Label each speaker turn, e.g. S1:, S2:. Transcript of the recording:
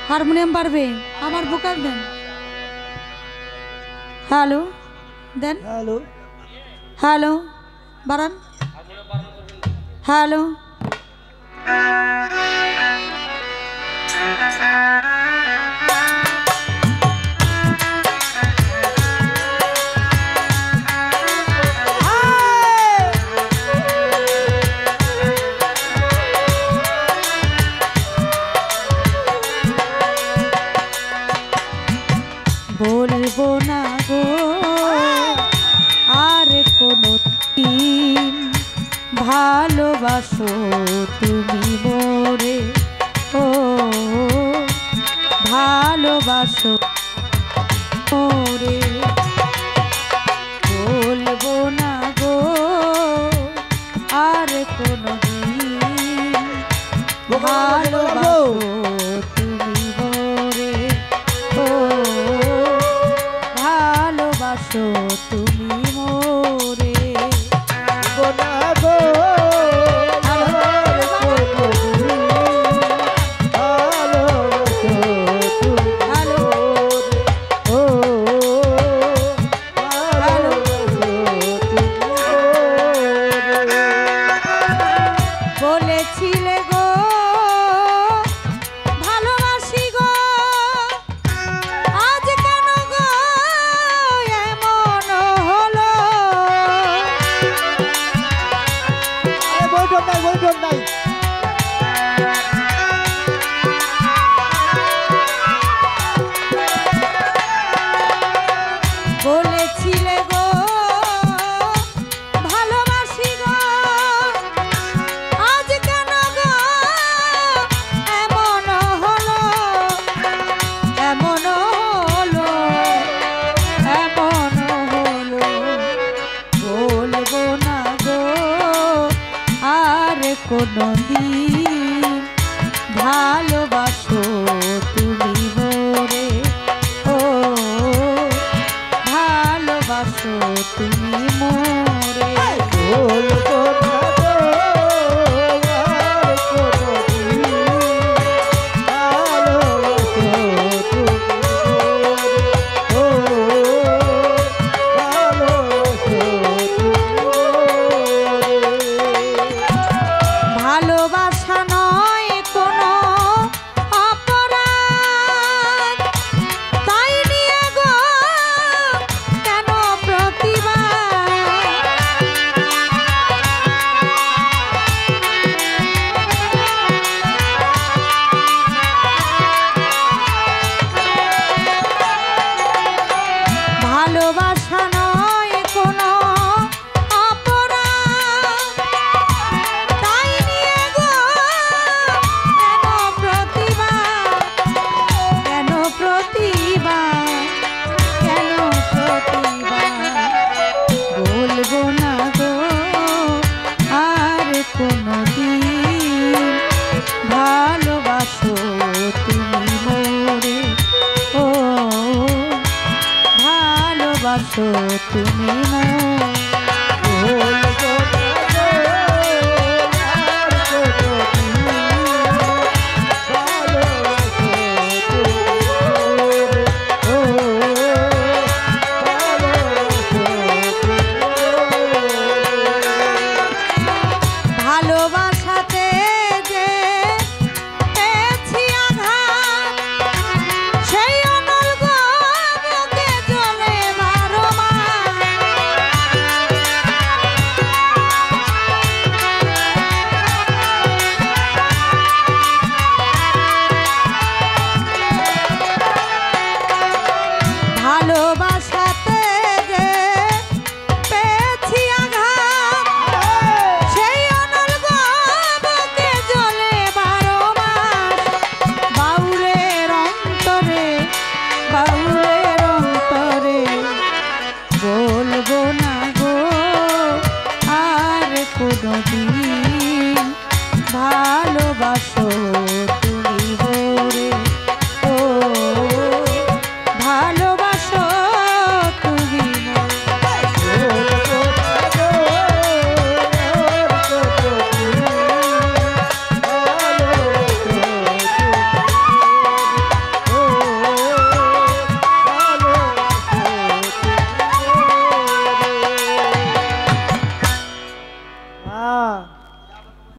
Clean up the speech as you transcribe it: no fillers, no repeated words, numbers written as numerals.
S1: Harmonium পারবে আমার vocal দেন। হ্যালো দেন,
S2: হ্যালো
S1: হ্যালো বাড়ান, হ্যালো বলবো না গো আর কোনো দিন ভালোবাসো তুমি মোরে, ও ভালোবাসো মোরে। বলবো না গো আর কোনো দিন ভালোবাসো তুমি মোরে, ও ভালোবাসো তুমি মোরে।
S2: গোনা গো
S1: বলেছিলে গো ভালোবাসি গো, আজ কেন গো এমন হলো।
S2: বলবেন নাই
S1: বলেছিলে গো ভালোবাসি গো, আজ কেন গো এমন হলো, এমন হলো, এমন হলো। বলবো না গো আর কোনদিন ভালোবাসো তুমি মোরে, ও ভালোবাসো তুমি মোরে।
S2: বলবো না গো আর কোনদিন ভালোবাসো তুমি মোরে, ও ভালোবাসো তুমি মোরে।
S1: ভালোবাসা নয় কোনো অপরাধ, তাই নিয়ে গো কেন প্রতিবাদ। ভালোবাসা নয় কোনো অপরাধ, তাই নিয়ে গো কেন প্রতিবাদ, কেন প্রতিবাদ, কেন প্রতিবাদ। বলবো না গো আর কোনদিন ভালোবাসো তুমি মোরে, ও ভালোবাসো তুমি মোরে।
S2: বলবো না গো আর কোনদিন ভালোবাসো তুমি মোরে, ও ভালোবাসো তুমি মোরে।
S1: ভালোবাসাতে যে পেয়েছি আঘাত, সেই অনল গো বুকে জ্বলে বারো মাস। ভালোবাসাতে যে পেয়েছি আঘাত, সেই অনল গো বুকে জ্বলে বারো মাস। বাউলের অন্তরে, বাউলের অন্তরে বলবো না গো আর কোনদিন ভালোবাসো